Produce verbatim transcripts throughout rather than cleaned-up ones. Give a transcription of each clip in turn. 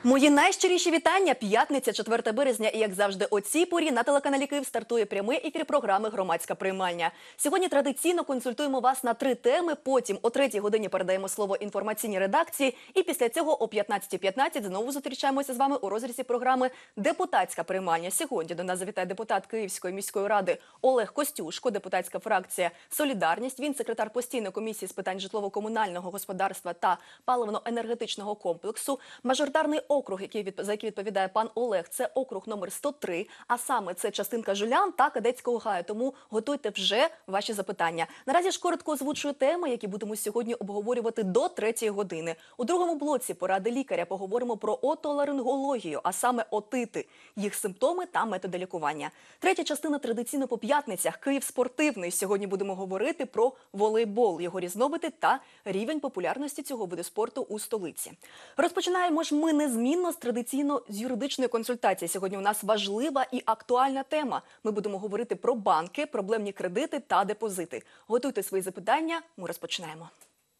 Мої найщиріші вітання. П'ятниця, четверте березня. І, як завжди, о цій порі на телеканалі Київ стартує прямий ефір програми «Громадська приймальня». Сьогодні традиційно консультуємо вас на три теми. Потім о третій годині передаємо слово інформаційній редакції. І після цього о п'ятнадцятій п'ятнадцять знову зустрічаємося з вами у розрізі програми «Депутатська приймальня». Сьогодні до нас завітає депутат Київської міської ради Олег Костюшко, депутатська фракція «Солідарність». Він секретар постійної комісії з питань житлово-комунального господарства та паливно-енергетичного комплексу. Мажоритарний округ, який, за який відповідає пан Олег, це округ номер сто три, а саме це частинка Жулян та Кадетського гаю. Тому готуйте вже ваші запитання. Наразі ж коротко озвучую теми, які будемо сьогодні обговорювати до третьої години. У другому блоці поради лікаря поговоримо про отоларингологію, а саме отити, їх симптоми та методи лікування. Третя частина традиційно по п'ятницях. Київ спортивний. Сьогодні будемо говорити про волейбол, його різновиди та рівень популярності цього виду спорту у столиці. Розпочинаємо ж ми незмінно з традиційно з юридичної консультації. Сьогодні у нас важлива і актуальна тема. Ми будемо говорити про банки, проблемні кредити та депозити. Готуйте свої запитання, ми розпочинаємо.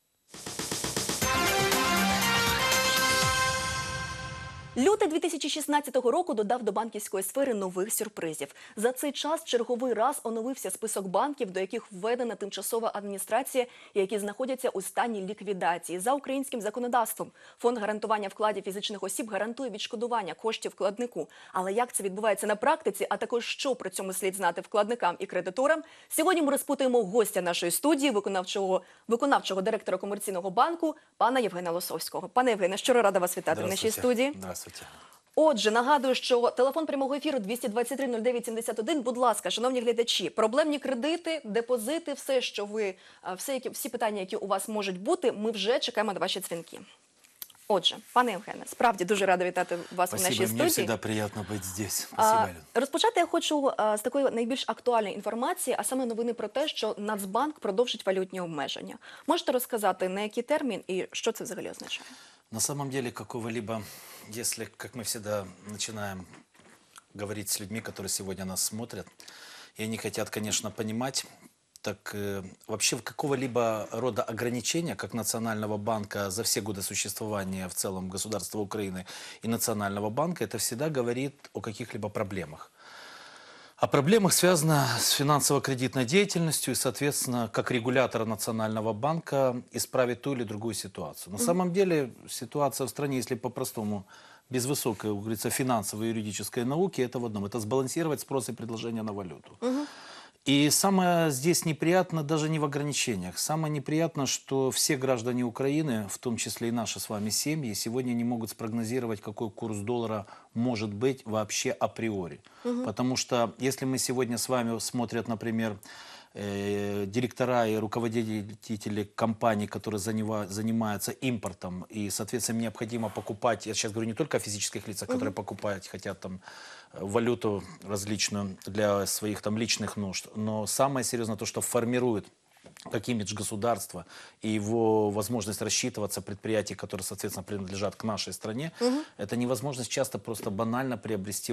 Лютий дві тисячі шістнадцятого року додав до банківської сфери нових сюрпризів. За цей час черговий раз оновився список банків, до яких введена тимчасова адміністрація, які знаходяться у стані ліквідації. За українським законодавством Фонд гарантування вкладів фізичних осіб гарантує відшкодування коштів вкладнику. Але як це відбувається на практиці, а також що при цьому слід знати вкладникам і кредиторам, сьогодні ми розпитуємо гостя нашої студії, виконавчого, виконавчого директора комерційного банку, пана Євгена Лосовського. Пане Євгене, щиро рада вас вітати в нашій студії. Отже, нагадую, що телефон прямого ефіру двісті двадцять три нуль дев'ять сімдесят один. Будь ласка, шановні глядачі, проблемні кредити, депозити, все, що ви, все, які, всі питання, які у вас можуть бути, ми вже чекаємо на ваші дзвінки. Отже, пане Євгене, справді дуже рада вітати вас Спасибо, в нашій студії. Мені завжди приємно бути тут. Спасибо, а, розпочати я хочу а, з такої найбільш актуальної інформації, а саме новини про те, що Нацбанк продовжить валютні обмеження. Можете розказати, на який термін і що це взагалі означає? На самом деле, какого-либо, если, как мы всегда начинаем говорить с людьми, которые сегодня нас смотрят, и они хотят, конечно, понимать, так э, вообще какого-либо рода ограничения, как Национального банка за все годы существования в целом государства Украины и Национального банка, это всегда говорит о каких-либо проблемах. О проблемах связано с финансово-кредитной деятельностью и, соответственно, как регулятора Национального банка исправить ту или другую ситуацию. На mm-hmm. самом деле ситуация в стране, если по-простому, без высокой, как говорится, финансовой и юридической науки, это в одном. Это сбалансировать спрос и предложение на валюту. Mm-hmm. И самое здесь неприятно даже не в ограничениях. Самое неприятно, что все граждане Украины, в том числе и наши с вами семьи, сегодня не могут спрогнозировать, какой курс доллара может быть вообще априори. Угу. Потому что если мы сегодня с вами смотрят, например, э, директора и руководители компаний, которые занимаются импортом, и, соответственно, необходимо покупать, я сейчас говорю не только о физических лицах, которые угу. покупать хотят там валюту различную для своих там личных нужд, но самое серьезное то, что формирует как имидж государства и его возможность рассчитываться предприятий, которые, соответственно, принадлежат к нашей стране, угу. это невозможность часто просто банально приобрести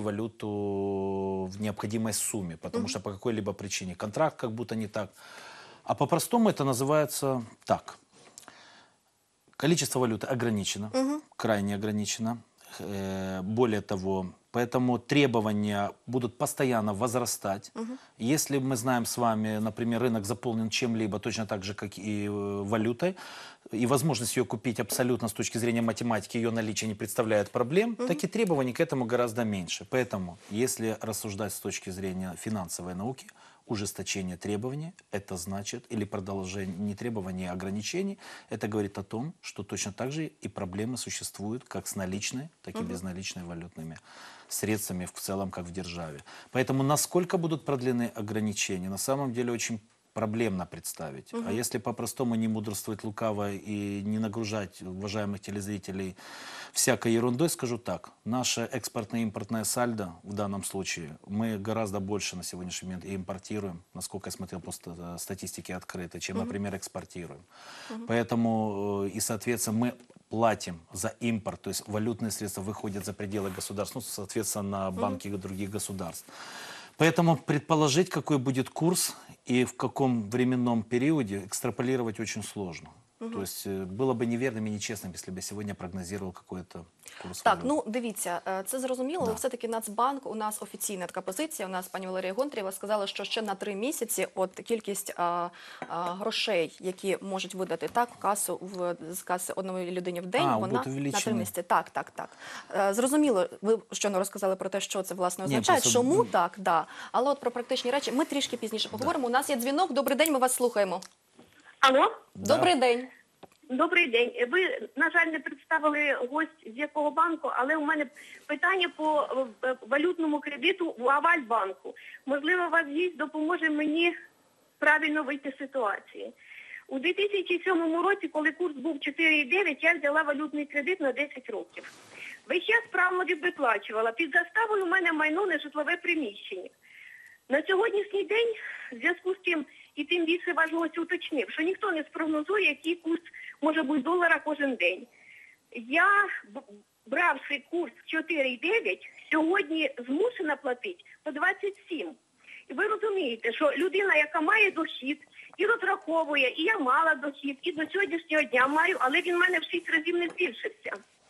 валюту в необходимой сумме, потому угу. что по какой-либо причине контракт как будто не так. А по-простому это называется так. Количество валюты ограничено, угу. крайне ограничено. Более того, поэтому требования будут постоянно возрастать. Угу. Если мы знаем с вами, например, рынок заполнен чем-либо, точно так же, как и валютой, и возможность ее купить абсолютно с точки зрения математики, ее наличие не представляет проблем, угу. так и требований к этому гораздо меньше. Поэтому, если рассуждать с точки зрения финансовой науки, ужесточение требований, это значит, или продолжение не требований, а ограничений, это говорит о том, что точно так же и проблемы существуют как с наличной, так и угу. безналичной валютными средствами в целом, как в державе. Поэтому насколько будут продлены ограничения, на самом деле очень проблемно представить. Угу. А если по-простому не мудрствовать лукаво и не нагружать уважаемых телезрителей всякой ерундой, скажу так. Наше экспортное и импортное сальдо в данном случае, мы гораздо больше на сегодняшний момент и импортируем, насколько я смотрел по статистике открытой, чем, угу. например, экспортируем. Угу. Поэтому и, соответственно, мы платим за импорт, то есть валютные средства выходят за пределы государств, ну, соответственно, на банки угу. других государств. Поэтому предположить, какой будет курс и в каком временном периоде, экстраполировать очень сложно. То есть э, было бы неверным и нечестным, если бы я сегодня прогнозировал какой-то курс Так, валют. ну дивіться, е, це зрозуміло, але Да. все-таки Нацбанк, у нас офіційна така позиція, у нас пані Валерія Гонтарєва сказала, що ще на три місяці от кількість а, а, грошей, які можуть видати так в касу, в, з каси одної людині в день, А, вона будуть на три увеличені. місяці. Так, так, так. Е, Зрозуміло, ви щойно розказали про те, що це власне Ні, означає, просто, чому ну, так, да. Але от про практичні речі ми трішки пізніше поговоримо. У нас є дзвінок, добрий день, ми вас слухаємо. Алло, Да. Добрий день. добрий день. Ви, на жаль, не представили гость з якого банку, але у мене питання по е, валютному кредиту в Авальбанку. Можливо, вас гість допоможе мені правильно вийти з ситуації. У дві тисячі сьомому році, коли курс був чотири і дев'ять, я взяла валютний кредит на десять років. Весь час справно виплачувала. Під заставою у мене майно нежитлове приміщення. На сьогоднішній день, в зв'язку з тим, і тим більше важливо уточнив, що ніхто не спрогнозує, який курс може бути долара кожен день. Я, б- бравши курс чотири і дев'ять, сьогодні змушена платити по двадцять сім. І ви розумієте, що людина, яка має дохід і розраховує, і я мала дохід, і до сьогоднішнього дня маю, але він в мене в шість разів не збільшився.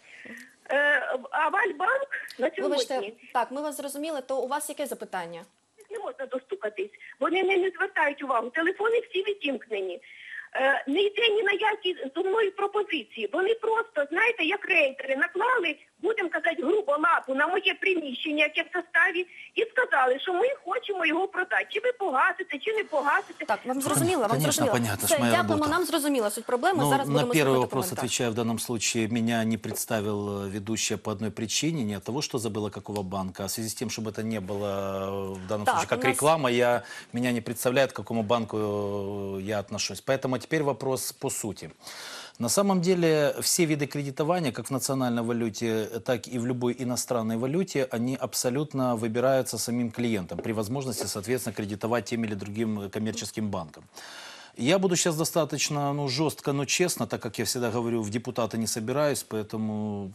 Е, а Вальбанк на сьогодні... Вибачте, так, ми вас зрозуміли, то у вас яке запитання? Не можна достукатись. Вони не, не звертають увагу. Телефони всі відімкнені. Е, не йде ні на які зо мною пропозиції. Вони просто, знаєте, як рейдери, наклали, будемо казати, грубо лапу на моє приміщення, яке в составі, і сказали, що ми хочемо його продати. Чи ви погасите, чи не погасите. Так, вам зрозуміло, вам Конечно, зрозуміло. понятно, Все, ж моя дякуємо, робота. нам зрозуміло суть проблеми. Ну, Зараз на будемо первый слухати вопрос коментар. отвечаю. В данном случае меня не представил э, ведущая по одной причине. Не от того, что забыла какого банка, а в связи с тем, чтобы это не было э, в данном Так, случае как у нас- реклама, я, меня не представляет, к какому банку э, я отношусь. Поэтому теперь вопрос по сути. На самом деле все виды кредитования, как в национальной валюте, так и в любой иностранной валюте, они абсолютно выбираются самим клиентом при возможности, соответственно, кредитовать тем или другим коммерческим банкам. Я буду сейчас достаточно ну, жестко, но честно, так как я всегда говорю, в депутаты не собираюсь, поэтому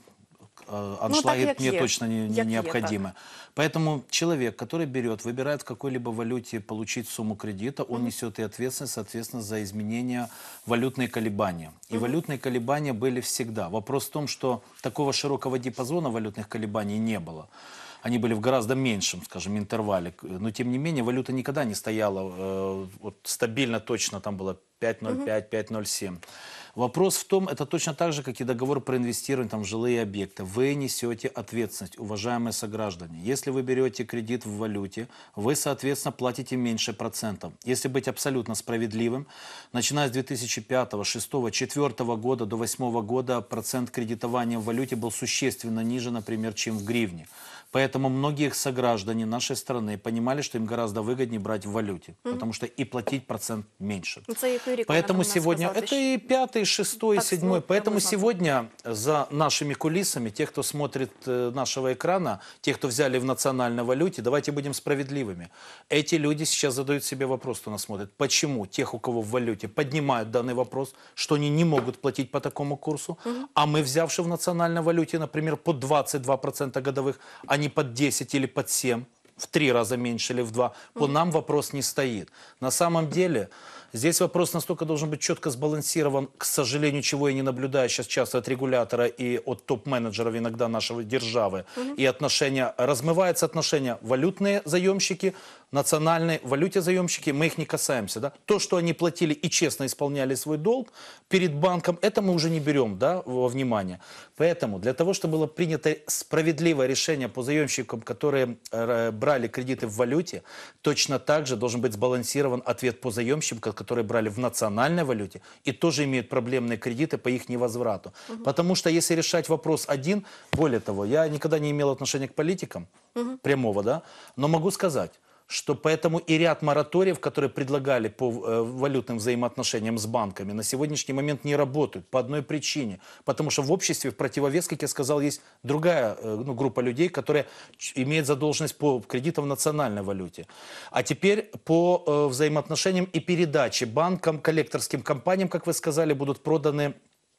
э, аншлаги як мне є. точно не, не Як є, необходимы. Поэтому человек, который берет, выбирает в какой-либо валюте получить сумму кредита, он несет и ответственность, соответственно, за изменения валютные колебания. И валютные колебания были всегда. Вопрос в том, что такого широкого диапазона валютных колебаний не было. Они были в гораздо меньшем, скажем, интервале. Но, тем не менее, валюта никогда не стояла э, вот, стабильно, точно там было пять ноль пять, пять ноль семь. Вопрос в том, это точно так же, как и договор про инвестирование там, в жилые объекты. Вы несете ответственность, уважаемые сограждане. Если вы берете кредит в валюте, вы, соответственно, платите меньше процентов. Если быть абсолютно справедливым, начиная с две тысячи пятого, шестого, две тысячи четвёртого года до две тысячи восьмого года процент кредитования в валюте был существенно ниже, например, чем в гривне. Поэтому многие сограждане нашей страны понимали, что им гораздо выгоднее брать в валюте, потому что и платить процент меньше. Ну, це який рік вона там у Поэтому нас сегодня сказала? это и пятый, и шестой, и Так, седьмой. ну, Поэтому приблизно. сегодня за нашими кулисами, те, кто смотрит э, нашего экрана, те, кто взяли в национальной валюте, давайте будем справедливыми. Эти люди сейчас задают себе вопрос, кто нас смотрит. Почему тех, у кого в валюте, поднимают данный вопрос, что они не могут платить по такому курсу, а мы, взявши в национальной валюте, например, по двадцать два процента годовых, а не под десять или под семь, в три раза меньше или в два, по нам вопрос не стоит. На самом деле, здесь вопрос настолько должен быть четко сбалансирован, к сожалению, чего я не наблюдаю сейчас часто от регулятора и от топ-менеджеров иногда нашего державы. И отношения, размываются отношения валютные заемщики, национальной валюте заемщики, мы их не касаемся. Да? То, что они платили и честно исполняли свой долг перед банком, это мы уже не берем да, во внимание. Поэтому для того, чтобы было принято справедливое решение по заемщикам, которые э, брали кредиты в валюте, точно так же должен быть сбалансирован ответ по заемщикам, которые брали в национальной валюте и тоже имеют проблемные кредиты по их невозврату. Угу. Потому что если решать вопрос один, более того, я никогда не имел отношения к политикам, угу. прямого, да, но могу сказать, что поэтому и ряд мораториев, которые предлагали по э, валютным взаимоотношениям с банками, на сегодняшний момент не работают по одной причине. Потому что в обществе в противовес, как я сказал, есть другая э, ну, группа людей, которые имеют задолженность по кредитам в национальной валюте. А теперь по э, взаимоотношениям и передаче банкам, коллекторским компаниям, как вы сказали, будут проданы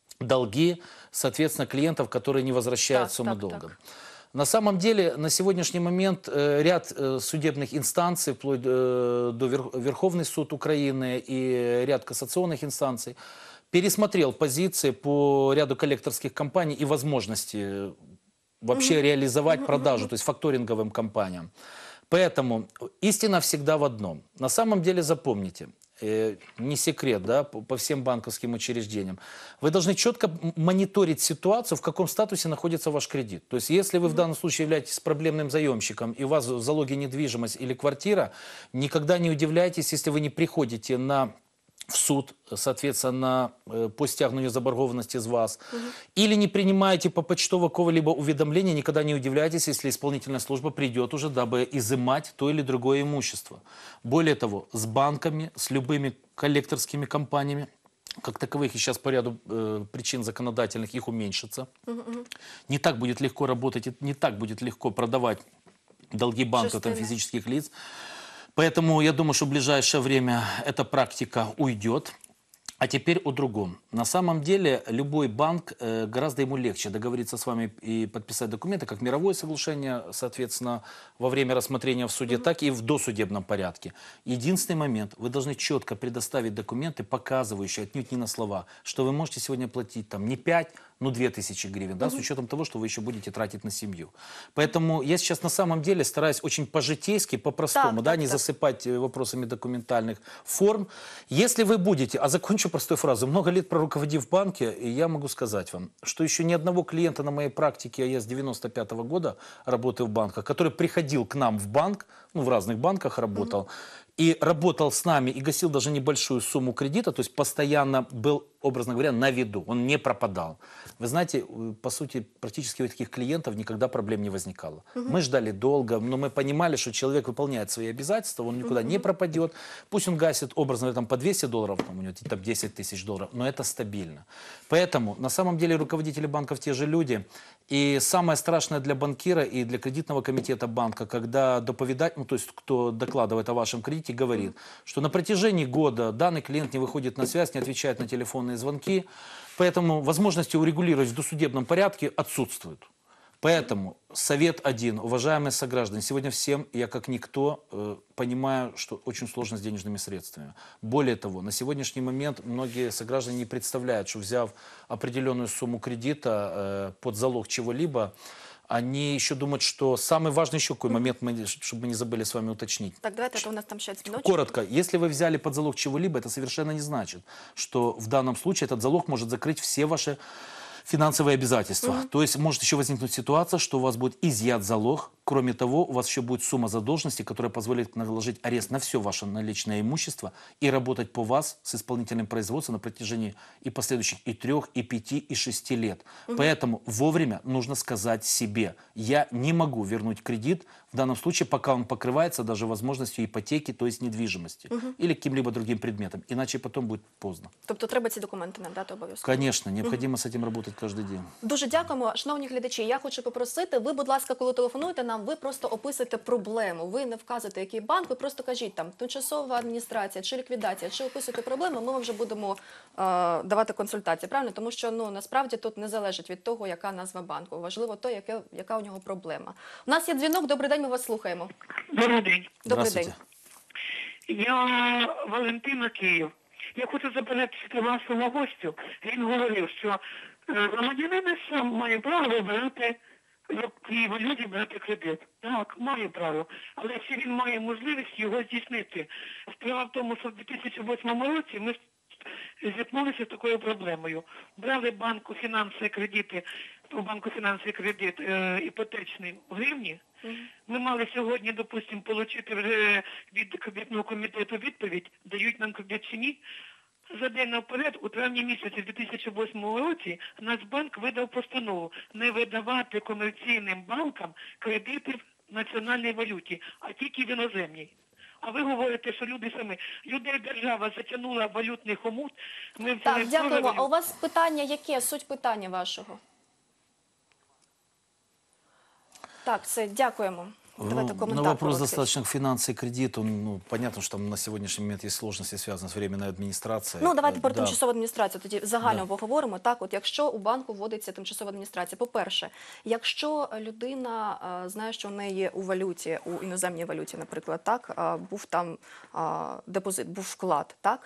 долги, соответственно, клиентов, которые не возвращают Так, сумму так, долга. так. На самом деле, на сегодняшний момент э, ряд э, судебных инстанций, вплоть э, до Вер- Верховный суд Украины и ряд кассационных инстанций, пересмотрел позиции по ряду коллекторских компаний и возможности вообще реализовать продажу, то есть факторинговым компаниям. Поэтому истина всегда в одном. На самом деле запомните, э, не секрет, да, по, по всем банковским учреждениям, вы должны четко м- мониторить ситуацию, в каком статусе находится ваш кредит. То есть если вы в данном случае являетесь проблемным заемщиком и у вас в залоге недвижимость или квартира, никогда не удивляйтесь, если вы не приходите на в суд, соответственно, э, по стягнанию заборгованности с вас, или не принимаете по почтово какого-либо уведомления, никогда не удивляйтесь, если исполнительная служба придет уже, дабы изымать то или другое имущество. Более того, с банками, с любыми коллекторскими компаниями, как таковых, и сейчас по ряду э, причин законодательных их уменьшится, не так будет легко работать, и не так будет легко продавать долги банка там, Частина. физических лиц. Поэтому я думаю, что в ближайшее время эта практика уйдет. А теперь о другом. На самом деле любой банк, э, гораздо ему легче договориться с вами и подписать документы, как мировое соглашение, соответственно, во время рассмотрения в суде, так и в досудебном порядке. Единственный момент, вы должны четко предоставить документы, показывающие, отнюдь не на слова, что вы можете сегодня платить там не пять, ну две тысячи гривен, да, с учетом того, что вы еще будете тратить на семью. Поэтому я сейчас на самом деле стараюсь очень по-житейски, по-простому, Так, да, так, не так. засыпать э, вопросами документальных форм. Если вы будете, а закончу простой фразой, много лет проруководив в банке, и я могу сказать вам, что еще ни одного клиента на моей практике, а я с девяносто пятого года работаю в банках, который приходил к нам в банк, ну в разных банках работал, и работал с нами, и гасил даже небольшую сумму кредита, то есть постоянно был, образно говоря, на виду, он не пропадал. Вы знаете, э, по сути, практически у таких клиентов никогда проблем не возникало. Мы ждали долго, но мы понимали, что человек выполняет свои обязательства, он никуда не пропадет. Пусть он гасит, образно говоря, там, по двести долларов, там, у него там десять тысяч долларов, но это стабильно. Поэтому, на самом деле, руководители банков те же люди. И самое страшное для банкира и для кредитного комитета банка, когда доповедать, ну, то есть кто докладывает о вашем кредите, говорит, что на протяжении года данный клиент не выходит на связь, не отвечает на телефонные звонки, поэтому возможности урегулировать в досудебном порядке отсутствуют. Поэтому совет один, уважаемые сограждане, сегодня всем, я как никто, э, понимаю, что очень сложно с денежными средствами. Более того, на сегодняшний момент многие сограждане не представляют, что взяв определенную сумму кредита э, под залог чего-либо, они еще думают, что самый важный еще какой момент, мы, чтобы мы не забыли с вами уточнить. Так, давайте, а то у нас там ще дзвіночок. Коротко, если вы взяли под залог чего-либо, это совершенно не значит, что в данном случае этот залог может закрыть все ваши финансовые обязательства. То есть может еще возникнуть ситуация, что у вас будет изъят залог. Кроме того, у вас еще будет сумма задолженности, которая позволит наложить арест на все ваше наличное имущество и работать по вас с исполнительным производством на протяжении и последующих и трех, и пяти, и шести лет. Поэтому вовремя нужно сказать себе, я не могу вернуть кредит, в данном случае, пока он покрывается даже возможностью ипотеки, то есть недвижимости, или каким-либо другим предметом, иначе потом будет поздно. Тобто треба ці документи нам дати обов'язково. Конечно, необходимо с этим работать каждый день. Дуже дякуємо. Шановні глядачі, я хочу попросити, ви, будь ласка, коли телефонуєте нам, ви просто описуєте проблему. Ви не вказуєте, який банк, ви просто кажіть там тимчасова адміністрація чи ліквідація, чи описуєте проблему, ми вам вже будемо е, давати консультації, правильно? Тому що ну, насправді тут не залежить від того, яка назва банку. Важливо то, яке, яка у нього проблема. У нас є дзвінок, добрий день, ми вас слухаємо. Добрий день. Добрий Здравствуйте. день. Я Валентина Київ. Я хочу запитати вашого гостю. Він говорив, що е, громадянин сам має право вибирати, в якій валюті брати кредит. Так, має право. Але чи він має можливість його здійснити? Справа в тому, що в дві тисячі восьмому році ми зіткнулися з такою проблемою. Брали банку фінансові кредити, у банку фінансовий кредит е, іпотечний в гривні. Ми мали сьогодні, допустимо, отримати вже від кредитного комітету відповідь, дають нам кредит чи ні. За день наперед, у травні місяці дві тисячі восьмого році, Нацбанк видав постанову не видавати комерційним банкам кредити в національній валюті, а тільки в іноземній. А ви говорите, що люди самі, людей держава затягнула в валютний хомут. Ми взяли Так, дякуємо. долари. А у вас питання яке? Суть питання вашого? Так, все, дякуємо. Давайте Ну, коментар на вопрос короткий. достаточно финансы и кредит, он, ну, понятно, что там на сегодняшний момент есть сложности, связанные с временной администрацией. Ну, давайте Э, про да. тимчасову адміністрацію тоді загально Да. поговоримо. Так, от якщо у банку вводиться тимчасова адміністрація, по-перше, якщо людина а, знає, що в неї у валюті, у іноземній валюті, наприклад, так, а, був там а, депозит, був вклад, так,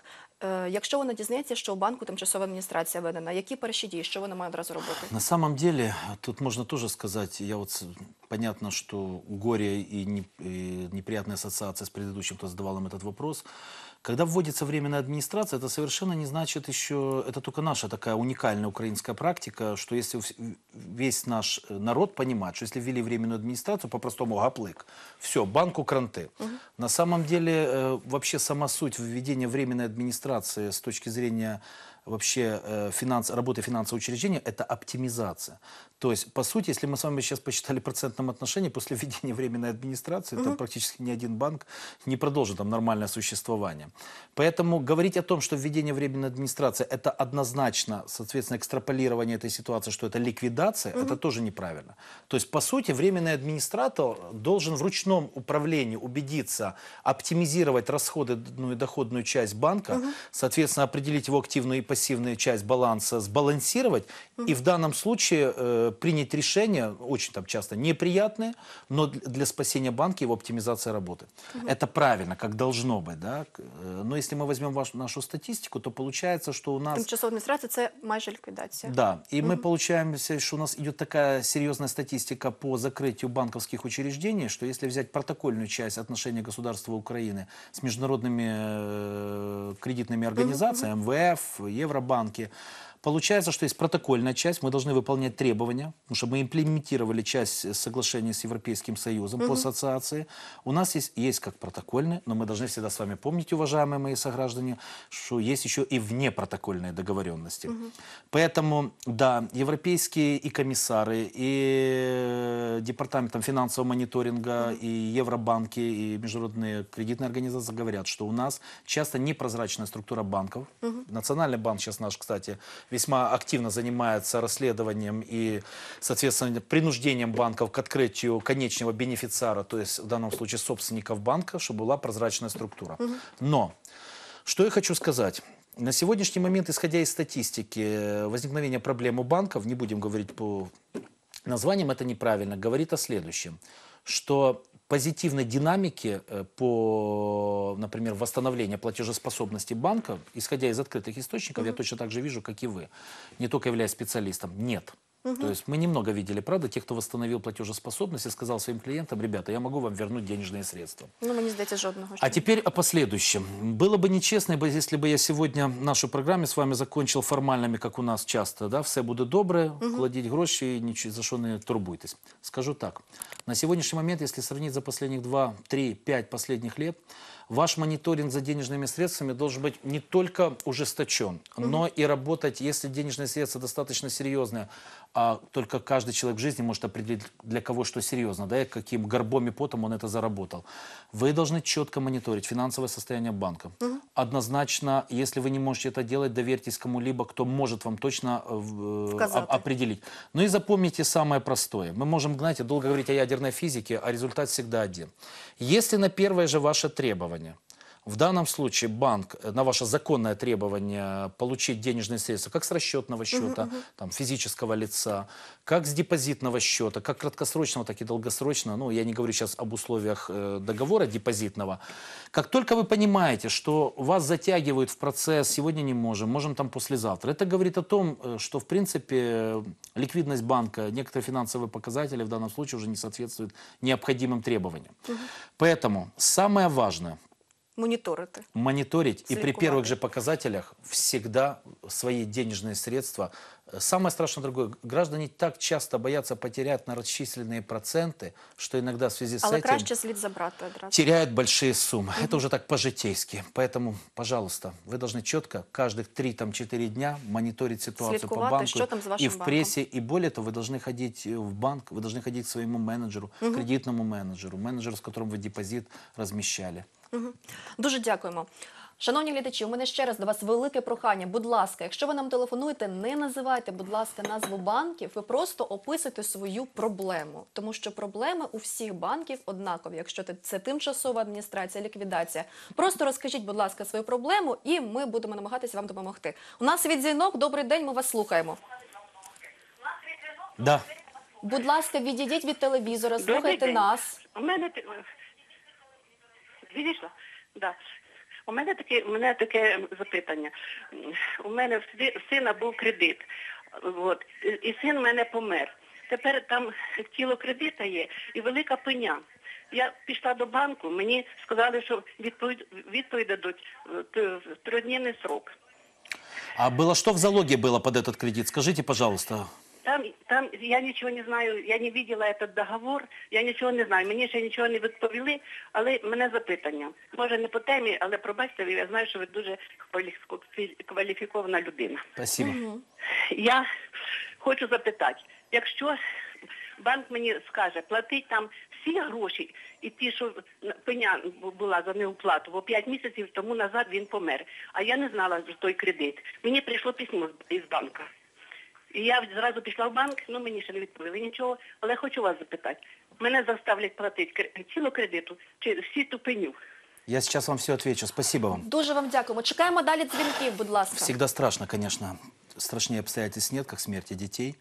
Е, Якщо вона дізнається, що у банку тимчасова адміністрація введена, які перші дії, що вона має одразу робити? На самом деле, тут можно тоже сказать, я вот, с- понятно, что горе и, не- и неприятная ассоциация с предыдущим, кто задавал им этот вопрос. Когда вводится временная администрация, это совершенно не значит еще, это только наша такая уникальная украинская практика, что если вс- весь наш э, народ понимает, что если ввели временную администрацию, по-простому гаплык, все, банку кранты. На самом деле, э, вообще сама суть введения временной администрации с точки зрения вообще э, финанс, работы финансового учреждения – это оптимизация. То есть, по сути, если мы с вами сейчас посчитали в процентном отношении, после введения временной администрации, там практически ни один банк не продолжит там нормальное существование. Поэтому говорить о том, что введение временной администрации – это однозначно, соответственно, экстраполирование этой ситуации, что это ликвидация, это тоже неправильно. То есть, по сути, временный администратор должен в ручном управлении убедиться, оптимизировать расходную и доходную часть банка, соответственно, определить его активную и пассивную часть баланса, сбалансировать и в данном случае э, принять решение, очень там часто неприятное, но для, для спасения банка его оптимизация работы. Это правильно, как должно быть. Да? К- э, Но если мы возьмем ваш- нашу статистику, то получается, что у нас... Тимчасова адміністрація – це майже ліквідація. Да, и мы получаем, что у нас идет такая серьезная статистика по закрытию банковских учреждений, что если взять протокольную часть отношения государства Украины с международными э, кредитными организациями, МВФ, Евробанки, получается, что есть протокольная часть, мы должны выполнять требования, потому что мы имплементировали часть соглашения с Европейским Союзом по ассоциации. У нас есть, есть как протокольные, но мы должны всегда с вами помнить, уважаемые мои сограждане, что есть еще и внепротокольные договоренности. Поэтому, да, европейские и комиссары, и департаментом финансового мониторинга, и Евробанки, и международные кредитные организации говорят, что у нас часто непрозрачная структура банков. Национальный банк сейчас наш, кстати, весьма активно занимается расследованием и, соответственно, принуждением банков к открытию конечного бенефициара, то есть в данном случае собственников банка, чтобы была прозрачная структура. Но, что я хочу сказать. На сегодняшний момент, исходя из статистики, возникновение проблем у банков, не будем говорить по названиям, это неправильно, говорит о следующем, что позитивной динамики э, по, например, восстановлению платежеспособности банка, исходя из открытых источников, я точно так же вижу, как и вы, не только являясь специалистом, нет. То есть мы немного видели, правда, тех, кто восстановил платежеспособность и сказал своим клиентам: ребята, я могу вам вернуть денежные средства. Ну, мені здається, жодного. А теперь о последующем. Было бы нечестно, бы, если бы я сегодня нашу программу с вами закончил формальными, как у нас часто, да, все буде добре, кладіть гроші, нічого, за що не турбуйтесь. Скажу так, на сегодняшний момент, если сравнить за последних два, три, пять последних лет, ваш мониторинг за денежными средствами должен быть не только ужесточен, но и работать, если денежные средства достаточно серьезные, а только каждый человек в жизни может определить, для кого что серьезно, да, и каким горбом и потом он это заработал. Вы должны четко мониторить финансовое состояние банка. Однозначно, если вы не можете это делать, доверьтесь кому-либо, кто может вам точно э, в- э, Вказать. о- определить. Ну и запомните самое простое. Мы можем, знаете, долго говорить о ядерной физике, а результат всегда один. Если на первое же ваше требование, в данном случае банк, э, на ваше законное требование получить денежные средства, как с расчетного счета, там, физического лица, как с депозитного счета, как краткосрочного, так и долгосрочного, ну, я не говорю сейчас об условиях э, договора депозитного, как только вы понимаете, что вас затягивают в процесс, сегодня не можем, можем там послезавтра, это говорит о том, э, что, в принципе, э, ликвидность банка, некоторые финансовые показатели в данном случае уже не соответствуют необходимым требованиям. Поэтому самое важное – Моніторити. мониторить и при Слідкувати. первых же показателях всегда свои денежные средства. Самое страшное другое. Граждане так часто боятся потерять на расчисленные проценты, что иногда в связи с Але этим краще слід забрати одразу. теряют большие суммы. Это уже так по-житейски. Поэтому, пожалуйста, вы должны четко каждых три-четыре дня мониторить ситуацию по Слідкувати, банку що там з вашим и в банком. прессе. И более того, вы должны ходить в банк, вы должны ходить к своему менеджеру, кредитному менеджеру, менеджеру, с которым вы депозит размещали. Дуже дякуємо. Шановні глядачі, у мене ще раз до вас велике прохання. Будь ласка, якщо ви нам телефонуєте, не називайте, будь ласка, назву банків, ви просто описуйте свою проблему. Тому що проблеми у всіх банків однакові. Якщо це тимчасова адміністрація, ліквідація. Просто розкажіть, будь ласка, свою проблему, і ми будемо намагатися вам допомогти. У нас від дзвінок. Добрий день, ми вас слухаємо. Да. Будь ласка, відійдіть від телевізора, Добрий слухайте день. нас. У мене те- відійшла? Да. У мене таке, у мене таке запитання. У мене в си- в сина був кредит. От, і- і син в мене помер. Тепер там тіло кредита є і велика пеня. Я пішла до банку, мені сказали, що відповідь, відповідь дадуть в триденний срок. А было что в залоге было под этот кредит? Скажите, пожалуйста. Там, там я нічого не знаю, я не бачила этот договор, я нічого не знаю. Мені ще нічого не відповіли, але мене запитання. Може не по темі, але пробачте, я знаю, що ви дуже кваліфі- кваліфікована людина. Спасибо. Я хочу запитати, якщо банк мені скаже, платить там всі гроші, і ті, що пеня була за неуплату, бо п'ять місяців тому назад він помер, а я не знала про той кредит. Мені прийшло письмо з- із банка. І я зразу пішла в банк, ну мені ще не відповіли нічого, але хочу вас запитати. Мене заставлять платити кр- цілу кредиту чи всі ту пеню? Я сейчас вам все отвечу. Спасибо вам. Дуже вам дякуємо. Чекаємо далі дзвінків, будь ласка. Всегда страшно, конечно. Страшнее обстоятельств нет, как смерти детей.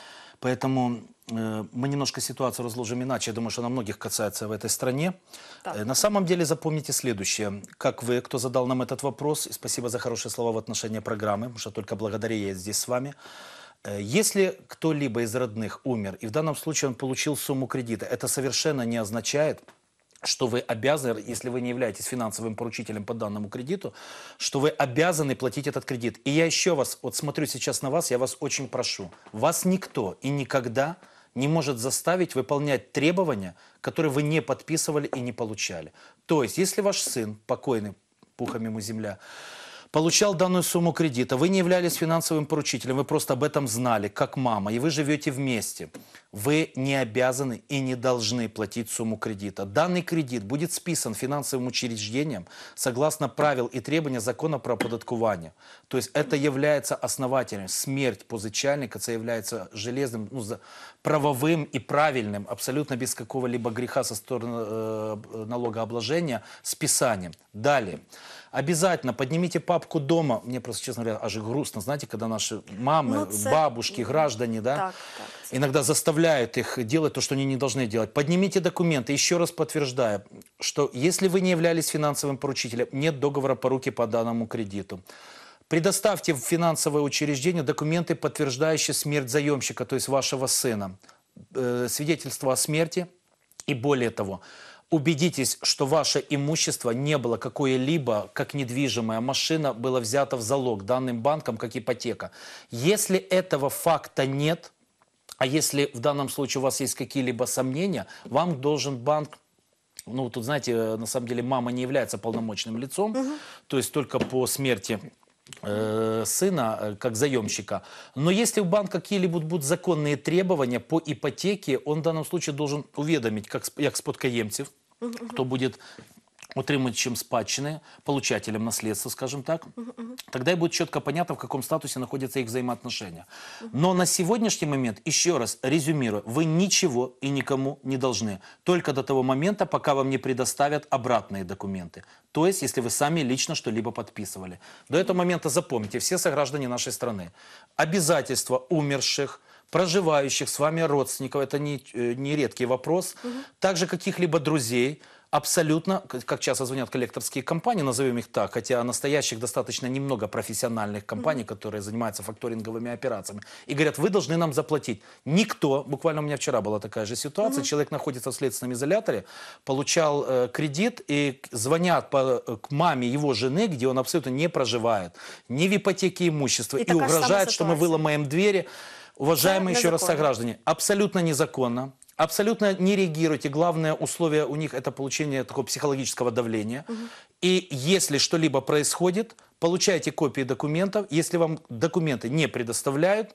Поэтому э, мы немножко ситуацию разложим иначе. Я думаю, что она многих касается в этой стране. Так. Э, на самом деле запомните следующее. Как вы, кто задал нам этот вопрос, и спасибо за хорошие слова в отношении программы, потому что только благодаря ей я здесь с вами. Э, Если кто-либо из родных умер, и в данном случае он получил сумму кредита, это совершенно не означает, что вы обязаны, если вы не являетесь финансовым поручителем по данному кредиту, что вы обязаны платить этот кредит. И я еще вас, вот смотрю сейчас на вас, я вас очень прошу. Вас никто и никогда не может заставить выполнять требования, которые вы не подписывали и не получали. То есть, если ваш сын, покойный, пухом ему земля, получал данную сумму кредита, вы не являлись финансовым поручителем, вы просто об этом знали, как мама, и вы живете вместе, вы не обязаны и не должны платить сумму кредита. Данный кредит будет списан финансовым учреждением согласно правил и требований закона про оподаткування. То есть это является основателем. Смерть позичальника, это является железным, ну, за- правовым и правильным, абсолютно без какого-либо греха со стороны э, налогообложения, списанием. Далее. Обязательно поднимите папку дома. Мне просто, честно говоря, аж и грустно, знаете, когда наши мамы, Ну, це- бабушки, граждане, да, Так, так, це- иногда заставляют их делать то, что они не должны делать. Поднимите документы. Еще раз подтверждаю, что если вы не являлись финансовым поручителем, нет договора по руки по данному кредиту. Предоставьте в финансовое учреждение документы, подтверждающие смерть заемщика, то есть вашего сына, э, свидетельство о смерти и более того, убедитесь, что ваше имущество не было какое-либо, как недвижимая машина, было взято в залог данным банком, как ипотека. Если этого факта нет, а если в данном случае у вас есть какие-либо сомнения, вам должен банк, ну тут знаете, э, на самом деле мама не является полномочным лицом, то есть только по смерти э, сына, э, как заемщика. Но если у банка какие-либо будут законные требования по ипотеке, он в данном случае должен уведомить, как, сп- як спадкоємців, кто будет утримувачем спадщины, получателем наследства, скажем так, тогда и будет четко понятно, в каком статусе находятся их взаимоотношения. Но на сегодняшний момент, еще раз резюмирую, вы ничего и никому не должны. Только до того момента, пока вам не предоставят обратные документы. То есть, если вы сами лично что-либо подписывали. До этого момента запомните, все сограждане нашей страны, обязательства умерших, проживающих с вами родственников, это не, э, не редкий вопрос, также каких-либо друзей, абсолютно, к- как часто звонят коллекторские компании, назовем их так, хотя настоящих достаточно немного профессиональных компаний, которые занимаются факторинговыми операциями, и говорят, вы должны нам заплатить. Никто, буквально у меня вчера была такая же ситуация, человек находится в следственном изоляторе, получал э, кредит, и к- звонят по, э, к маме его жены, где он абсолютно не проживает, не в ипотеке имущества, И и, такая же самая угрожает, что мы ситуация. выломаем двери. Уважаемые Это еще раз незаконно. сограждане, абсолютно незаконно. Абсолютно не реагируйте. Главное условие у них это получение такого психологического давления. И если что-либо происходит, получайте копии документов. Если вам документы не предоставляют,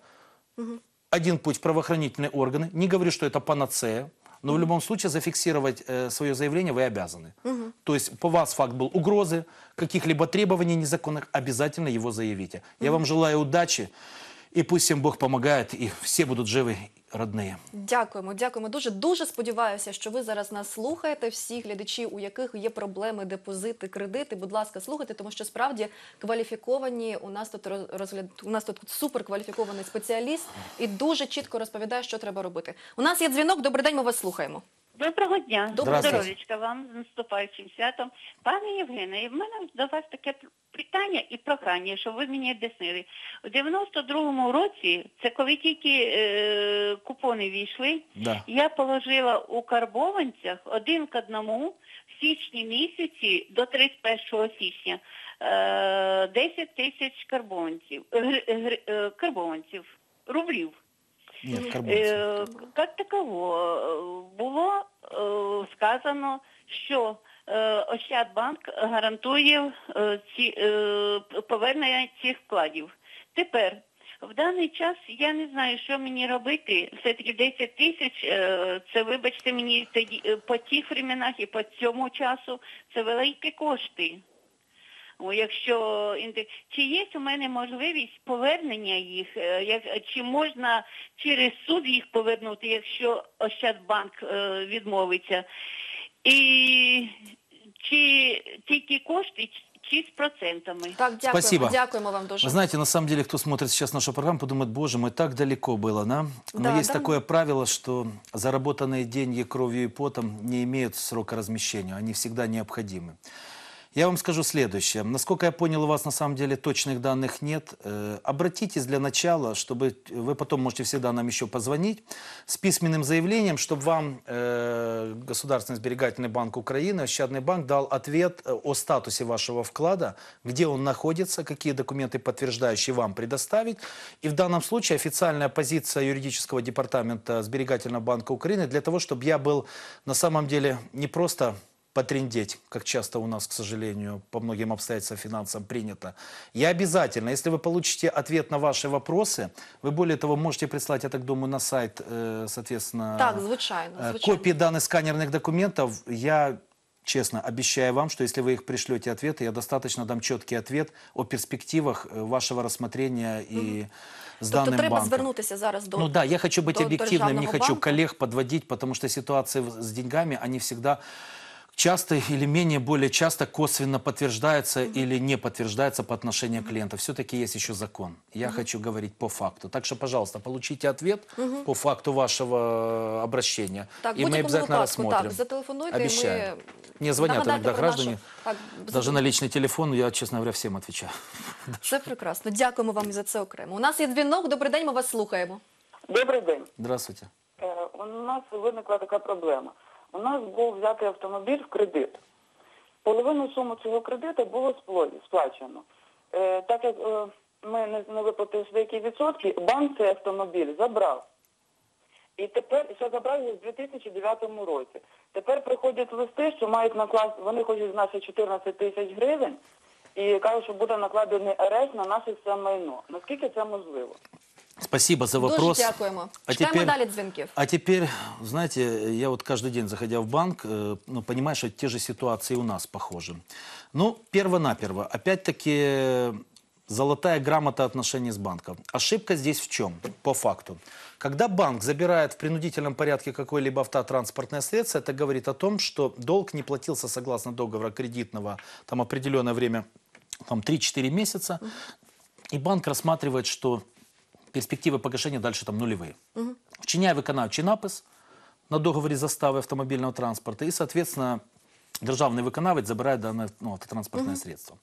один путь в правоохранительные органы. Не говорю, что это панацея. Но в любом случае зафиксировать э, свое заявление вы обязаны. То есть по вас факт был угрозы, каких-либо требований незаконных, обязательно его заявите. Я вам желаю удачи, и пусть всем Бог помогает, и все будут живы, родные. Дякуємо, дякуємо дуже. Дуже сподіваюся, що ви зараз нас слухаєте, всі глядачі, у яких є проблеми, депозити, кредити. Будь ласка, слухайте, тому що справді кваліфіковані, у нас тут роз- розгляд, у нас тут суперкваліфікований спеціаліст і дуже чітко розповідає, що треба робити. У нас є дзвінок, добрий день, ми вас слухаємо. Доброго дня. Доброго дня. Здоров'ячка вам з наступаючим святом. Пане Євгене, в мене до вас таке питання і прохання, щоб ви мені об'яснили. У дев'яносто другому році, це коли тільки е, купони війшли, Да. я положила у карбованцях один к одному в січні місяці до тридцять першого січня е, десять тисяч карбованців, е, гр- гр- е, карбованців, рублів. Нет, карбонцы. Е, Як таково е, було е, сказано, що е, Ощадбанк гарантує е, ці, е, повернення цих вкладів. Тепер, в даний час я не знаю, що мені робити. Все-таки десять тисяч, е, це, вибачте мені, тоді, е, по тих временах і по цьому часу, це великі кошти. О, Якщо інде- чи є у мене можливість повернення їх, е, як чи можна через суд їх повернути, якщо Ощадбанк е, відмовиться, і чи тільки кошти, чи з процентами? Так, дякуємо. Спасибо. Дякуємо вам дуже. Вы знаете, на самом деле, кто смотрит сейчас нашу программу, подумает, боже мой, так далеко было, да? Но Да, есть да. такое правило, что заработанные деньги кровью и потом не имеют срока размещения, они всегда необходимы. Я вам скажу следующее. Насколько я понял, у вас на самом деле точных данных нет. Э, Обратитесь для начала, чтобы вы потом можете всегда нам еще позвонить с письменным заявлением, чтобы вам э, Государственный сберегательный банк Украины, Ощадный банк, дал ответ э, о статусе вашего вклада, где он находится, какие документы подтверждающие вам предоставить. И в данном случае официальная позиция юридического департамента Сберегательного банка Украины для того, чтобы я был на самом деле не просто потрындеть, как часто у нас, к сожалению, по многим обстоятельствам финансам принято. Я обязательно, если вы получите ответ на ваши вопросы, вы более того можете прислать, я так думаю, на сайт, э, соответственно, Так, звичайно, э, звичайно. копии данных сканерных документов. Я честно обещаю вам, что если вы их пришлете ответы, я достаточно дам четкий ответ о перспективах э, вашего рассмотрения и с Тобто данным треба банком. звернутися зараз до... Ну да, я хочу быть до объективным, не Державного хочу банку. коллег подводить, потому что ситуации в- с деньгами, они всегда часто или менее, более часто косвенно подтверждаются или не подтверждаются по отношению к клиенту. Все-таки есть еще закон. Я хочу говорить по факту. Так что, пожалуйста, получите ответ по факту вашего обращения. Так, в и мы будь-якому обязательно випадку, рассмотрим. так, зателефонуйте, і Обещаю. ми... Мне звонят Нагадайте иногда про граждане, нашу- Так, даже на личный телефон, я, честно говоря, всем отвечаю. Це прекрасно. Дякуємо вам за це окремо. У нас є дзвінок. Добрий день, ми вас слухаємо. Добрий день. Здравствуйте. Е, У нас виникла така проблема. У нас був взятий автомобіль в кредит. Половину суми цього кредиту було спло- сплачено. Е, Так як е, ми не, не виплатили деякі відсотки, банк цей автомобіль забрав. І тепер, і ще забрав його в дві тисячі дев'ятому році. Тепер приходять листи, що мають накласти, вони хочуть з нас чотирнадцять тисяч гривень, і кажуть, що буде накладений арешт на наше все майно. Наскільки це можливо? Спасибо за вопрос. Дуже дякуємо. А Чекаємо теперь- далі дзвінків. А теперь, знаете, я вот каждый день, заходя в банк, э, ну, понимаю, что те же ситуации у нас похожи. Ну, перво-наперво, опять-таки, золотая грамота отношений с банком. Ошибка здесь в чем? По факту. Когда банк забирает в принудительном порядке какое-либо автотранспортное средство, это говорит о том, что долг не платился согласно договора кредитного там определенное время, там три-четыре месяца, и банк рассматривает, что перспективы погашения дальше там нулевые. Вчиняє виконавчий напис на договорі застави автомобільного транспорту і, соответственно, державний виконавець забирає дане ну, автотранспортное средство.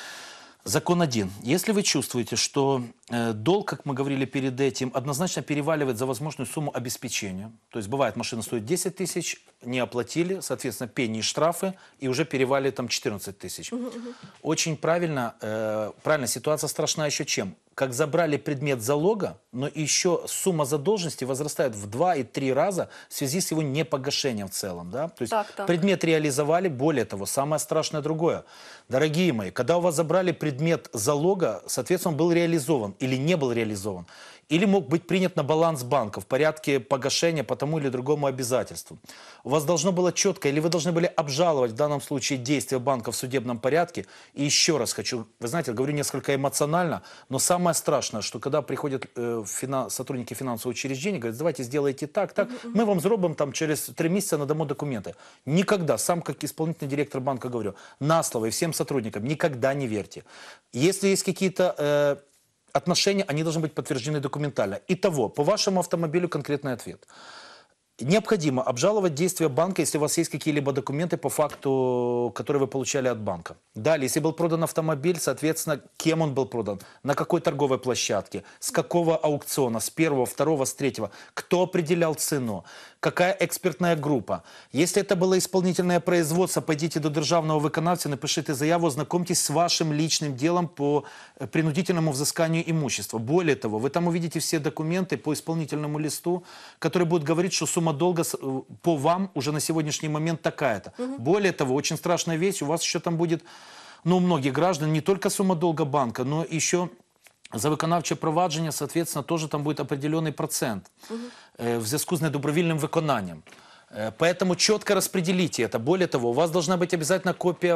Закон один. Если вы чувствуете, что э, долг, как мы говорили перед этим, однозначно переваливает за возможную сумму обеспечения, то есть бывает, машина стоит десять тысяч, не оплатили, соответственно, пени и штрафы, и уже перевалили там четырнадцать тысяч. Очень правильно, э, правильно, ситуация страшна еще чем? Как забрали предмет залога, но еще сумма задолженности возрастает в два и три раза в связи с его непогашением в целом. Да? То есть Так, так. предмет реализовали, более того, самое страшное другое. Дорогие мои, когда у вас забрали предмет залога, соответственно, он был реализован или не был реализован, или мог быть принят на баланс банка в порядке погашения по тому или другому обязательству. У вас должно было четко, или вы должны были обжаловать в данном случае действия банка в судебном порядке. И еще раз хочу, вы знаете, говорю несколько эмоционально, но самое страшное, что когда приходят э, фина- сотрудники финансового учреждения, говорят, давайте сделайте так, так, мы вам зробим там через три месяца надамо документы. Никогда, сам как исполнительный директор банка говорю, на слово и всем сотрудникам, никогда не верьте. Если есть какие-то... Э, отношения, они должны быть подтверждены документально. Итого, по вашему автомобилю конкретный ответ. Необходимо обжаловать действия банка, если у вас есть какие-либо документы по факту, которые вы получали от банка. Далее, если был продан автомобиль, соответственно, кем он был продан, на какой торговой площадке, с какого аукциона, с первого, второго, с третьего, кто определял цену, какая экспертная группа. Если это было исполнительное производство, пойдите до державного виконавца, напишите заяву, ознакомьтесь с вашим личным делом по принудительному взысканию имущества. Более того, вы там увидите все документы по исполнительному листу, который будет говорить, что сумма долга по вам уже на сегодняшний момент такая-то. Угу. Более того, очень страшная вещь, у вас еще там будет, ну, у многих граждан, не только сумма долга банка, но еще за виконавче провадження, соответственно, тоже там будет определенный процент угу. э, в зв'язку с недобровольным виконанням. Поэтому четко распределите это. Более того, у вас должна быть обязательно копия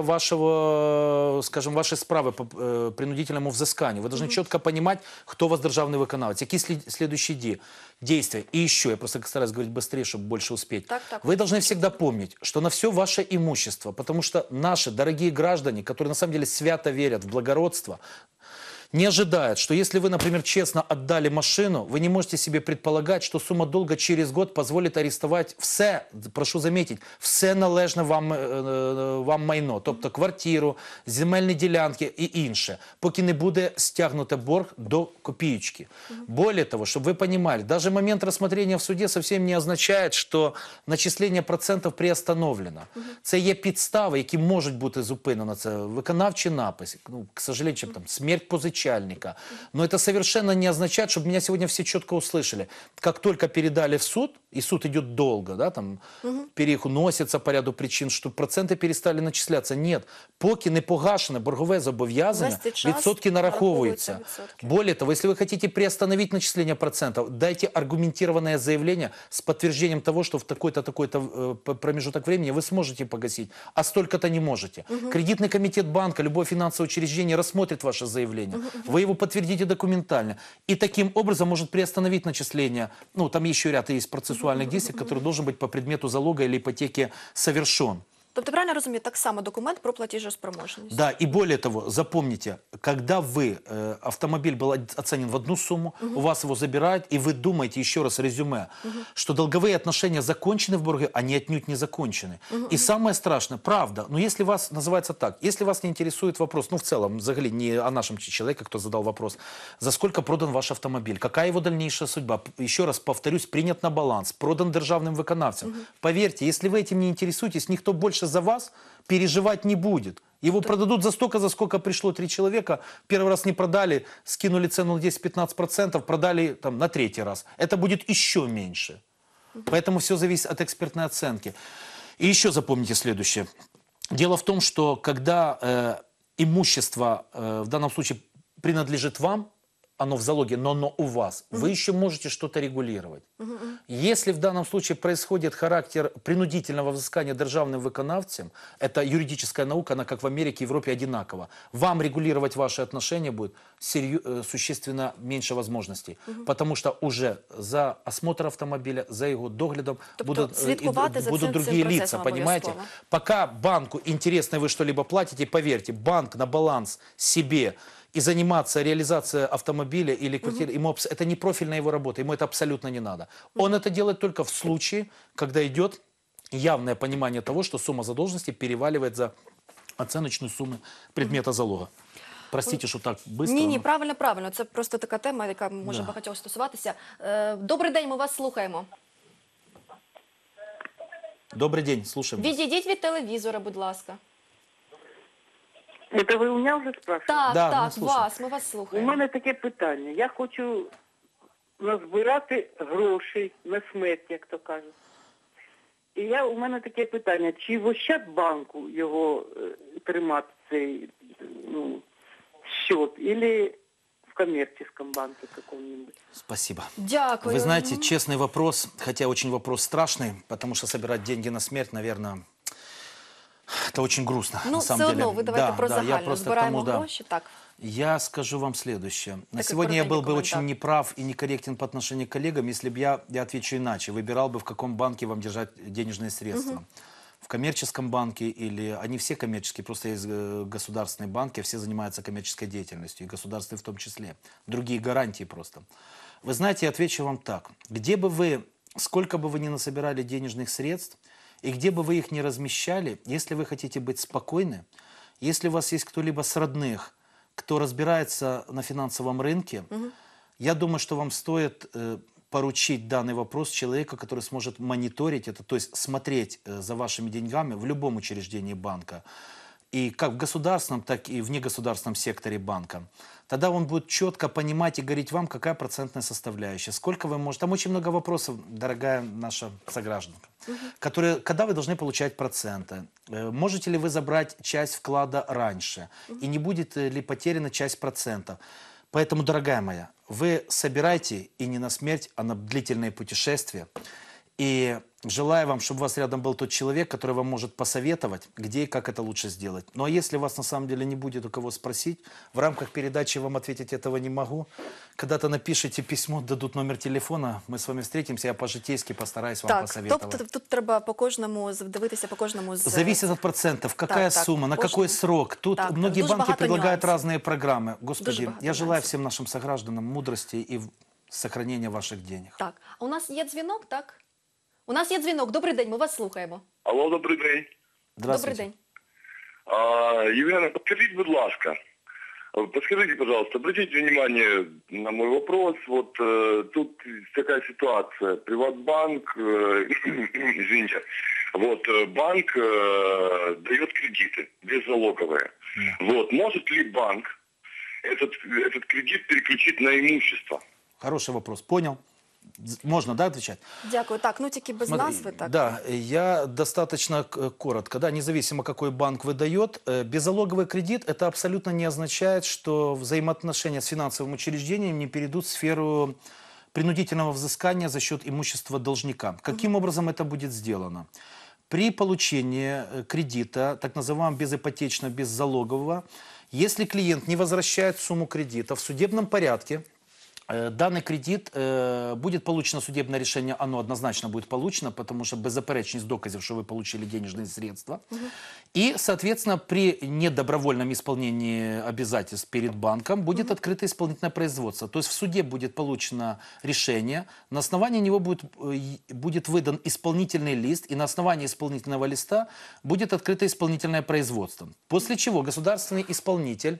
вашего, скажем, вашей справы по э, принудительному взысканию. Вы должны mm-hmm. четко понимать, кто у вас державный виконавец, какие след следующие действия. И еще, я просто стараюсь говорить быстрее, чтобы больше успеть. Так, так. Вы должны всегда помнить, что на все ваше имущество, потому что наши дорогие граждане, которые на самом деле свято верят в благородство, не ожидают, что если вы, например, честно отдали машину, вы не можете себе предполагать, что сумма долга через год позволит арестовать все, прошу заметить, все належне вам, вам майно, тобто квартиру, земельні ділянки і інше, поки не буде стягнуто борг до копеечки. Более того, чтобы вы понимали, даже момент рассмотрения в суде совсем не означает, что начисление процентов приостановлено. Це є підстави, які можуть бути зупинені. Це виконавчий напис, ну, к сожалению, там, смерть позичальника. Но это совершенно не означает, чтобы меня сегодня все четко услышали. Как только передали в суд, и суд идет долго, да, там, угу. переносится по ряду причин, что проценты перестали начисляться. Нет. Поки не погашено боргове зобов'язання, відсотки нараховуються. Более того, если вы хотите приостановить начисление процентов, дайте аргументированное заявление с подтверждением того, что в такой-то, такой-то э, промежуток времени вы сможете погасить, а столько-то не можете. Угу. Кредитный комитет банка, любое финансовое учреждение рассмотрит ваше заявление. Угу. Вы его подтвердите документально. И таким образом может приостановить начисление. Ну, там еще ряд есть процессуальных действий, который должен быть по предмету залога или ипотеки совершен. Тобто, правильно розумію, так само документ про платежеспособность. Да, и более того, запомните, когда вы, э, автомобиль был оценен в одну сумму, угу. у вас его забирают, и вы думаете, еще раз резюме, угу. что долговые отношения закончены в борге, они отнюдь не закончены. Угу. И самое страшное, правда, но если вас, называется так, если вас не интересует вопрос, ну в целом, взагалі, не о нашем человеке, кто задал вопрос, за сколько продан ваш автомобиль, какая его дальнейшая судьба, еще раз повторюсь, принят на баланс, продан державным виконавцем. Угу. Поверьте, если вы этим не интересуетесь, никто больше за вас переживать не будет. Его да. продадут за столько, за сколько пришло три человека. Первый раз не продали, скинули цену на десять-пятнадцать процентов, продали там, на третий раз. Это будет еще меньше. Поэтому все зависит от экспертной оценки. И еще запомните следующее. Дело в том, что когда э, имущество э, в данном случае принадлежит вам, оно в залоге, но оно у вас, угу. вы еще можете что-то регулировать. Угу. Если в данном случае происходит характер принудительного взыскания державным виконавцем, это юридическая наука, она как в Америке и Европе одинакова, вам регулировать ваши отношения будет серью... существенно меньше возможностей, угу. потому что уже за осмотр автомобиля, за его доглядом будут, будут другие лица, понимаете? Пока банку интересно, вы что-либо платите, поверьте, банк на баланс себе и заниматься реализацией автомобиля или квартиры, угу. ему, это не профильная его работа, ему это абсолютно не надо. Он это делает только в случае, когда идет явное понимание того, что сумма задолженности переваливает за оценочную сумму предмета залога. Простите, що так швидко. Ні, ні, правильно, правильно. Це просто така тема, яка може да. багатьох стосуватися. Добрий день, ми вас слухаємо. Добрий день, слухаємо. Відійдіть від телевізора, будь ласка. Это вы у меня вже спрашиваєте? Так, да, так, вас, ми вас слухаємо. У мене таке питання. Я хочу назбирати грошей на смерть, як то кажуть. І я, у мене таке питання, чи в Ощадбанку його е, тримати цей ну, счет, или в коммерческом банке каком-нибудь? Спасибо. Дякую. Вы знаете, честный вопрос, хотя очень вопрос страшный, потому что собирать деньги на смерть, наверное... Это очень грустно, ну, на самом все деле. одно, ви давайте да, про да, загально, збираємо тому, гроші, так. Я скажу вам следующее. На Так сегодня я был бы комментар. очень неправ и некорректен по отношению к коллегам, если бы я, я отвечу иначе, выбирал бы, в каком банке вам держать денежные средства. Угу. В коммерческом банке, или они все коммерческие, просто есть государственные банки, все занимаются коммерческой деятельностью, и государственные в том числе. Другие гарантии просто. Вы знаете, я отвечу вам так. Где бы вы сколько бы вы ни насобирали денежных средств, и где бы вы их ни размещали, если вы хотите быть спокойны, если у вас есть кто-либо с родных, кто разбирается на финансовом рынке, угу. я думаю, что вам стоит э, поручить данный вопрос человеку, который сможет мониторить это, то есть смотреть э, за вашими деньгами в любом учреждении банка, и как в государственном, так и в негосударственном секторе банка. Тогда он будет четко понимать и говорить вам, какая процентная составляющая, сколько вы можете. Там очень много вопросов, дорогая наша согражданка, угу. которые, когда вы должны получать проценты, можете ли вы забрать часть вклада раньше, угу. и не будет ли потеряна часть процентов. Поэтому, дорогая моя, вы собирайте и не на смерть, а на длительные путешествия. И желаю вам, чтобы у вас рядом был тот человек, который вам может посоветовать, где и как это лучше сделать. Ну а если у вас на самом деле не будет у кого спросить, в рамках передачи вам ответить этого не могу. Когда-то напишите письмо, дадут номер телефона, мы с вами встретимся, я по-житейски постараюсь вам так, посоветовать. Тобто тут треба по кожному, дивитися по кожному. З... Зависит от процентов, какая так, сумма, так, на какой кожному. срок. Тут так, многие так, банки предлагают нюансів. разные программы. Господи, я желаю нюансів. всем нашим согражданам мудрости и сохранения ваших денег. Так, а у нас є дзвінок, так? У нас є дзвінок. Добрий день, ми вас слухаємо. Алло, добрий день. Здравствуйте. Добрий день. А, Елена, подскажите, будь ласка, подскажите, пожалуйста, обратите внимание на мой вопрос. Вот э, тут такая ситуация. Приватбанк, э, извините, вот э, банк э, дает кредиты беззалоговые. Mm. Вот, может ли банк этот, этот кредит переключить на имущество? Хороший вопрос, понял. Можно, да, отвечать? Дякую. Так, ну тільки без Смотри, назви. Так. Да, я достаточно коротко. Да, независимо, какой банк выдает, беззалоговый кредит, это абсолютно не означает, что взаимоотношения с финансовым учреждением не перейдут в сферу принудительного взыскания за счет имущества должника. Каким угу. образом это будет сделано? При получении кредита, так называемого безипотечного, беззалогового, если клиент не возвращает сумму кредита в судебном порядке, данный кредит э, будет получено судебное решение, оно однозначно будет получено, потому что беззаперечность доказов, что вы получили денежные средства. Угу. И, соответственно, при недобровольном исполнении обязательств перед банком будет угу. открыто исполнительное производство. То есть в суде будет получено решение, на основании него будет, будет выдан исполнительный лист, и на основании исполнительного листа будет открыто исполнительное производство. После чего государственный исполнитель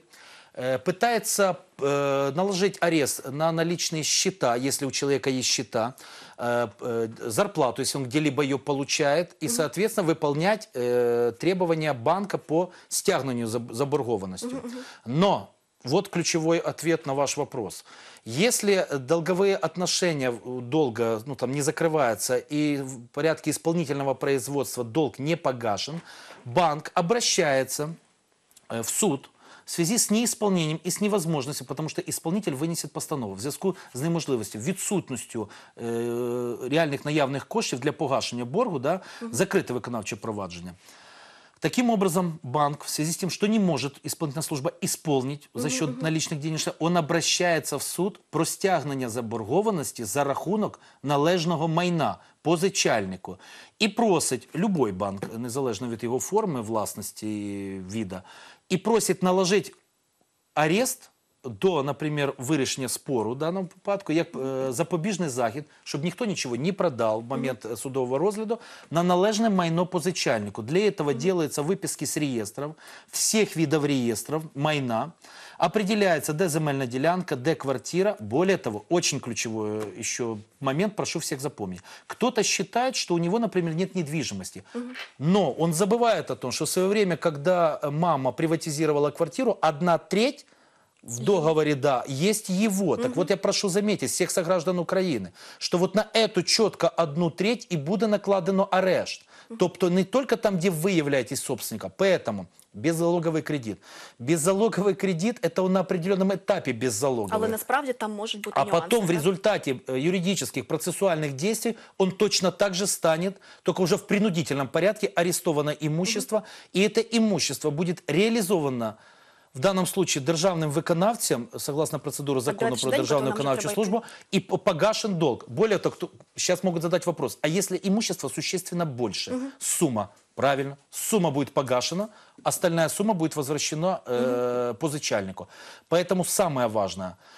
пытается э, наложить арест на наличные счета, если у человека есть счета, э, э, зарплату, если он где-либо ее получает, и, соответственно, выполнять э, требования банка по стягнанию заборгованностью. Но вот ключевой ответ на ваш вопрос. Если долговые отношения долга ну, там, не закрываются и в порядке исполнительного производства долг не погашен, банк обращается э, в суд в связи с неисполнением и с невозможностью, потому что исполнитель винесет постанову в зв'язку з неможливістю, відсутністю е, реальних наявних коштів для погашення боргу, да, угу. закрите виконавче провадження. Таким образом, банк в связи с тем, что не может исполнительная служба исполнить за счет угу, наличных денежных, он обращается в суд про стягнення заборгованості за рахунок належного майна позичальнику. І просить любой банк, незалежно від його форми власності віда, и просит наложить арест до, например, вирішення спору в даному випадку, як е, запобіжний захід, щоб ніхто нічого не продал в момент mm-hmm. судового розгляду, на належное майно позичальнику. Для этого mm-hmm. делаются выписки с реестров, всех видов реестров майна, определяется, где земельная делянка, где квартира. Более того, очень ключевой еще момент, прошу всех запомнить. Кто-то считает, что у него, например, нет недвижимости. Угу. Но он забывает о том, что в свое время, когда мама приватизировала квартиру, одна треть в договоре, да, есть его. Так угу. вот я прошу заметить всех сограждан України, что вот на эту четко одну треть и буде накладено арешт. Угу. Тобто не только там, где вы являетесь собственником. Поэтому беззалоговый кредит. Беззалоговый кредит – это на определенном этапе беззалоговый. Але насправді там можуть бути А нюанси. потом в так? результате юридических процессуальных действий он точно так же станет, только уже в принудительном порядке, арестовано имущество. Угу. И это имущество будет реализовано в данном случае державным виконавцем, согласно процедуре закона про державную виконавчую службу, и погашен долг. Более того, кто, сейчас могут задать вопрос, а если имущество существенно больше, угу. сумма, правильно, сумма будет погашена, остальная сумма будет возвращена э, угу. позичальнику. Поэтому самое важное,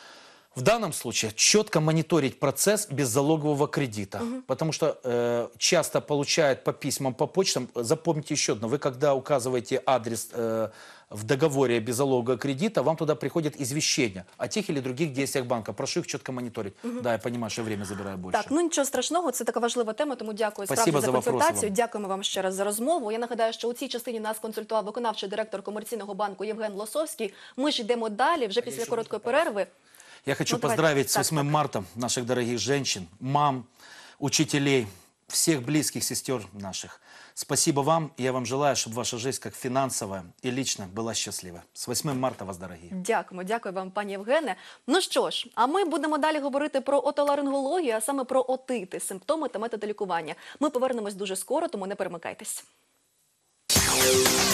В данном случае четко мониторить процесс беззалогового кредита, потому что э, часто получают по письмам, по почтам. Запомните еще одно, вы когда указываете адрес э, в договоре беззалогового кредита, вам туда приходит извещение о тех или других действиях банка. Прошу их четко мониторить. Да, я понимаю, що время забираю більше. Так, ну нічого страшного, це така важлива тема, тому дякую Спасибо справді за за вопроси консультацію. вам. Дякуємо вам ще раз за розмову. Я нагадаю, що у цій частині нас консультував виконавчий директор комерційного банку Євген Лосовський. Ми ж йдемо далі, вже після короткої перерви. Я хочу Ну, давайте. поздравить с Так, восьмым марта наших дорогих женщин, мам, учителей, всех близких сестер наших. Спасибо вам, и я вам желаю, чтобы ваша жизнь, как финансовая и лично, была счастлива. С восьмым марта вас, дорогие. Дякуємо, дякую вам, пані Євгене. Ну що ж, а ми будемо далі говорити про отоларингологію, а саме про отити, симптоми та методи лікування. Ми повернемось дуже скоро, тому не перемикайтесь.